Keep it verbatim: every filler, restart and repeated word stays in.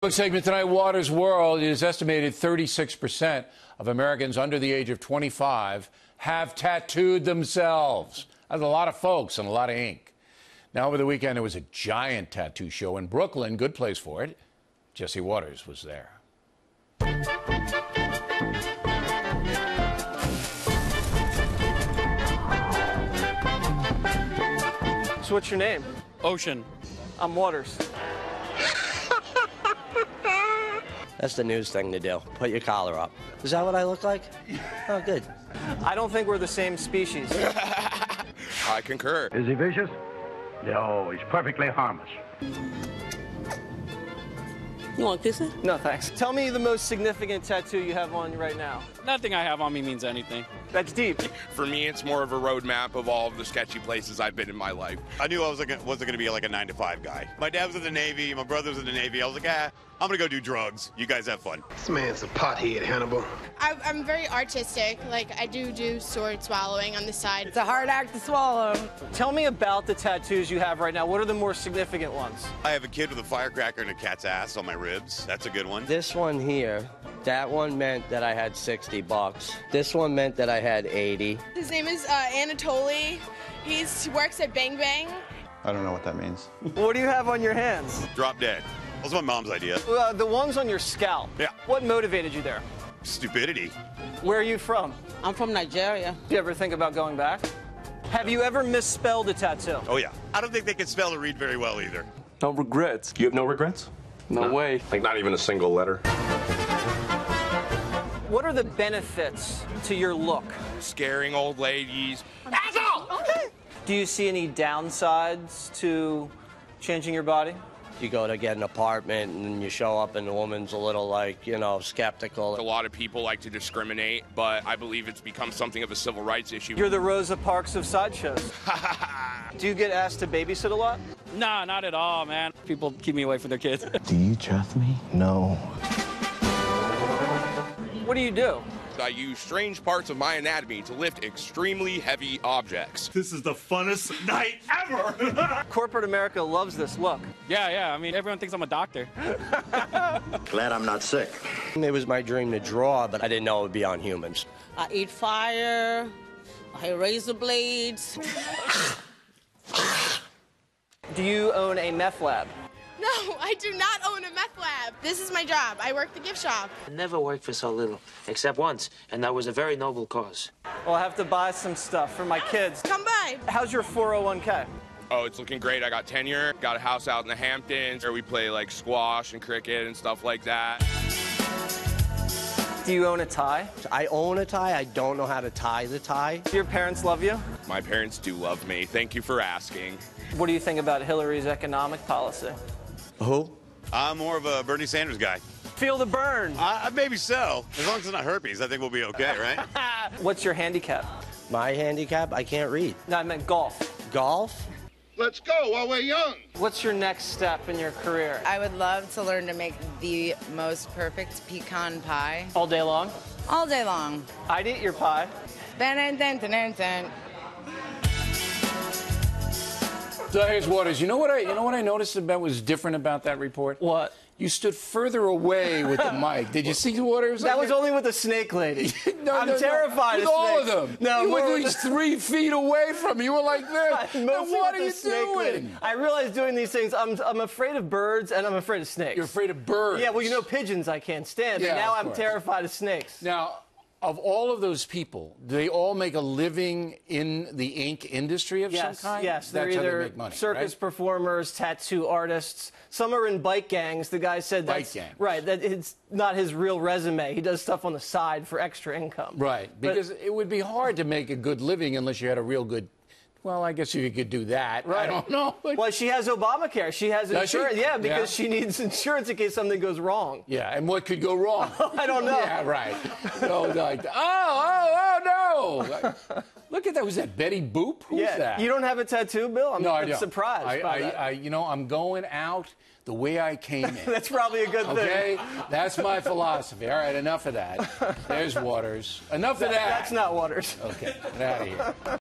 Segment tonight, Waters World. It is estimated thirty-six percent of Americans under the age of twenty-five have tattooed themselves. That's a lot of folks and a lot of ink. Now, over the weekend, there was a giant tattoo show in Brooklyn. Good place for it. Jesse Waters was there. So what's your name? Ocean. I'm Waters. That's the news thing to do. Put your collar up. Is that what I look like? Oh, good. I don't think we're the same species. I concur. Is he vicious? No, he's perfectly harmless. You want kissing? No, thanks. Tell me the most significant tattoo you have on you right now. Nothing I have on me means anything. That's deep. For me, it's more of a roadmap of all of the sketchy places I've been in my life. I knew I was like, wasn't going to be like a nine to five guy. My dad was in the Navy. My brother was in the Navy. I was like, ah, I'm going to go do drugs. You guys have fun. This man's a pothead, Hannibal. I, I'm very artistic. Like, I do do sword swallowing on the side. It's a hard act to swallow. Tell me about the tattoos you have right now. What are the more significant ones? I have a kid with a firecracker and a cat's ass on my ribs. That's a good one. This one here, that one meant that I had sixty bucks. This one meant that I had eighty. His name is uh, Anatoly. He's, he works at Bang Bang. I don't know what that means. What do you have on your hands? Drop dead. That was my mom's idea. Uh, the ones on your scalp. Yeah. What motivated you there? Stupidity. Where are you from? I'm from Nigeria. Do you ever think about going back? Have you ever misspelled a tattoo? Oh, yeah. I don't think they can spell or read very well either. No regrets. You have no regrets? No, no way. Like not even a single letter. What are the benefits to your look? Scaring old ladies. Asshole! Okay. Do you see any downsides to changing your body? You go to get an apartment and you show up and the woman's a little like, you know, skeptical. A lot of people like to discriminate, but I believe it's become something of a civil rights issue. You're the Rosa Parks of sideshows. Do you get asked to babysit a lot? Nah, not at all, man. People keep me away from their kids. Do you trust me? No. What do you do? I use strange parts of my anatomy to lift extremely heavy objects. This is the funnest night ever! Corporate America loves this look. Yeah, yeah. I mean, everyone thinks I'm a doctor. Glad I'm not sick. It was my dream to draw, but I didn't know it would be on humans. I eat fire. I hate razor blades. Do you own a meth lab? No, I do not own a meth lab. This is my job. I work the gift shop. I never worked for so little, except once, and that was a very noble cause. Well, I have to buy some stuff for my kids. Come by. How's your four oh one K? Oh, it's looking great. I got tenure, got a house out in the Hamptons where we play like squash and cricket and stuff like that. Do you own a tie? I own a tie. I don't know how to tie the tie. Do your parents love you? My parents do love me. Thank you for asking. What do you think about Hillary's economic policy? Who? I'm more of a Bernie Sanders guy. Feel the burn. Uh, maybe so. As long as it's not herpes, I think we'll be okay, right? What's your handicap? My handicap? I can't read. No, I meant golf. Golf? Let's go while we're young. What's your next step in your career? I would love to learn to make the most perfect pecan pie. All day long? All day long. I'd eat your pie. Dun, dun, dun, dun, dun, dun. So here's Waters. You know what I? You know what I noticed about was different about that report? What? You stood further away with the mic. Did you see Waters? That was only with the snake lady. no, I'm no, terrified no. of With all snakes. of them. No, you were more at least three feet away from me. You were like this. Now, what are you doing? Lady. I realize doing these things, I'm, I'm afraid of birds and I'm afraid of snakes. You're afraid of birds? Yeah, well, you know pigeons I can't stand, yeah, but now I'm course. terrified of snakes. Now, of all of those people, do they all make a living in the ink industry of yes, some kind? Yes, they're That's how either they make money, circus right? performers, tattoo artists. Some are in bike gangs. The guy said bike that's gangs. right. That it's not his real resume. He does stuff on the side for extra income. Right, because but, it would be hard to make a good living unless you had a real good. Well, I guess you could do that. Right. I don't know. Well, she has Obamacare. She has Does insurance. she? Yeah, because Yeah. she needs insurance in case something goes wrong. Yeah, and what could go wrong? I don't know. Yeah, right. No, like, oh, oh, oh, no. Look at that. Was that Betty Boop? Who's yeah. that? You don't have a tattoo, Bill? I'm, no, I I'm don't. surprised I, by I, that. I, you know, I'm going out the way I came in. That's probably a good okay? thing. Okay? That's my philosophy. All right, enough of that. There's Waters. Enough that, of that. That's not Waters. Okay, get out of here.